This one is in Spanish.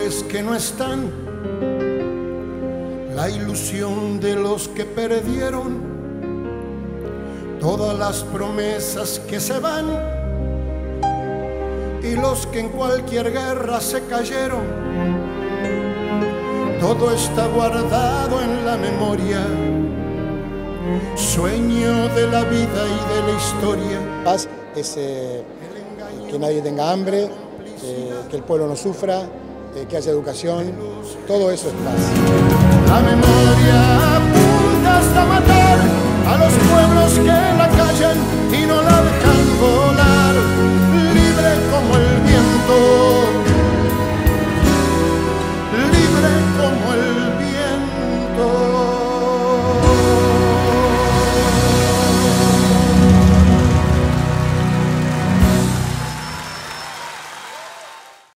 amores que no están, la ilusión de los que perdieron, todas las promesas que se van y los que en cualquier guerra se cayeron. Todo está guardado en la memoria, sueño de la vida y de la historia. Paz es que nadie tenga hambre, que el pueblo no sufra, que haya educación, todo eso es paz. La memoria apunta hasta matar a los pueblos que la callan y no la dejan volar, libre como el viento.